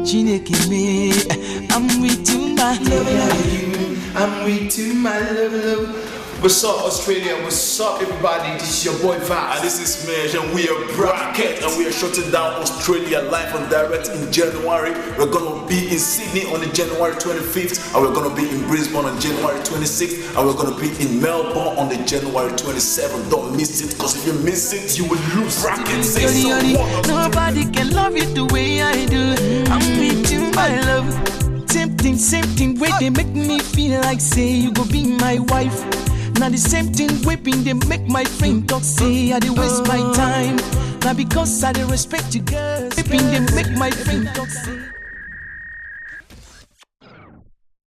Chineke me. I'm with you, my love. I'm with you, my love. What's up, Australia? What's up, everybody? This is your boy Vaz. And this is Mesh, and we are Bracket, and we are shutting down Australia live and direct in January. We're gonna be in Sydney on the January 25th, and we're gonna be in Brisbane on January 26th, and we're gonna be in Melbourne on the January 27th. Don't miss it, because if you miss it, you will lose. Bracket, say so. Nobody can love you the way I do. I'm with you, my love. Same thing, way they make me feel like say you go be my wife. Now the same thing whipping they make my friend talk say I dey waste my time. Now because I dey respect you girls, whipping they make my friend talk say